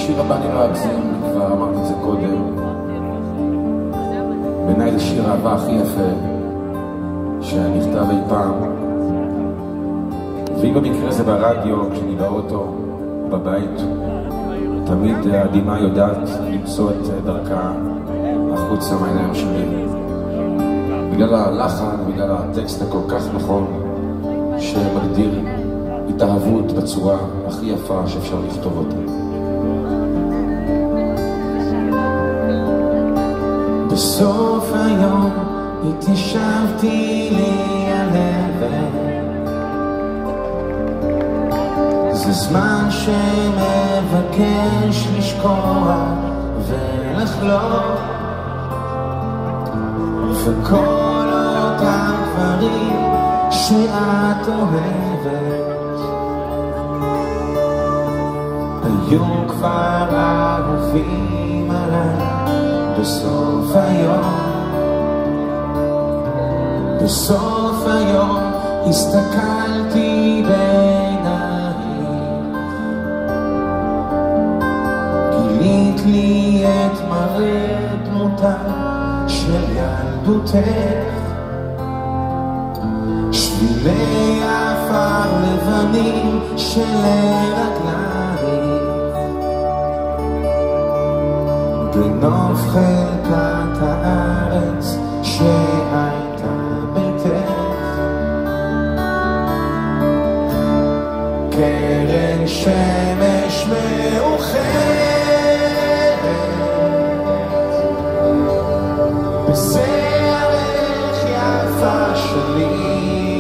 השיר הבא אני לא אגזים, כבר אמרתי את זה קודם. בעיניי זה שיר האהבה הכי יפה שנכתב אי פעם. ואם במקרה זה ברדיו, כשאני באוטו, בבית, תמיד הדמעה יודעת למצוא את דרכה החוצה מהעיניים שלי. בגלל הלחן, בגלל הטקסט הכל כך נכון, שמגדיר התאהבות בצורה הכי יפה שאפשר לכתוב אותה. בסוף היום התיישבתי לי הלב, זה זמן שמבקש לשקוע ולחלום, וכל אותם דברים שאת אוהבת היו כבר אהובים עליי. בסוף היום, בסוף היום הסתכלתי בעיניים, גילית לי את מראה דמותה של ילדותך, שבילי עפר לבנים שלרגלייך, בנוף חלקת הארץ שהייתה ביתך, קרן שמש מאוחרת בשערך יפה שלי,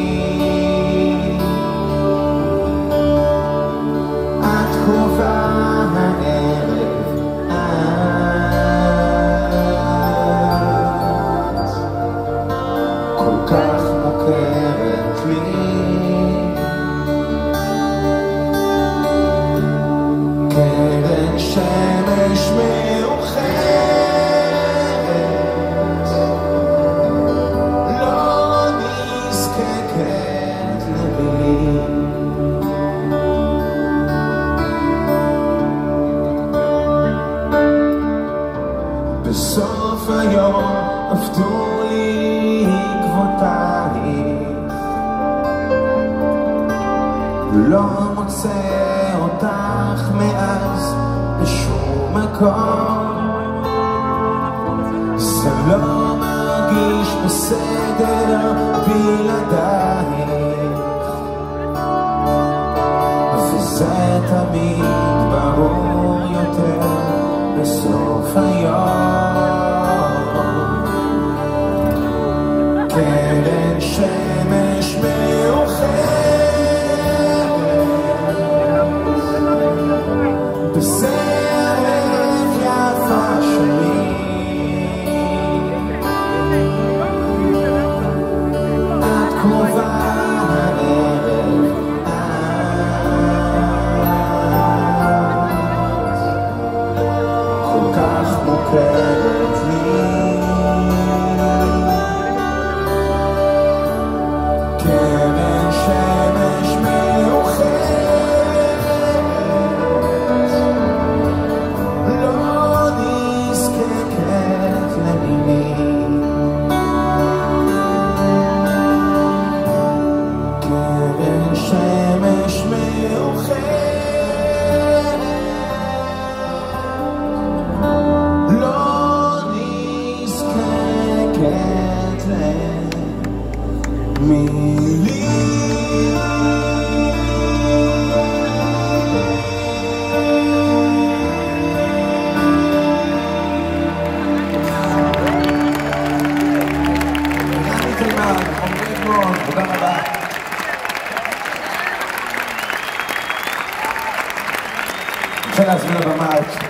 את קרובה הערב, כך מוכרת לי, קרן שמש מאוחרת, לא נזקקת למילים. בסוף היום עבדו לי עקבותייך, לא מוצא אותך מאז בשום מקום, זה לא מרגיש בסדר בלעדייך, וזה תמיד ברור יותר בסוף היום. קרן שמש מאוחרת בשערך יפה שלי, את קרובה הערב, את כל כך מוכרת לי, קרן שמש מאוחרת, לא נזקקת למילים, קרן שמש מאוחרת, לא נזקקת למילים. תודה רבה. אני רוצה להזמין לבמה את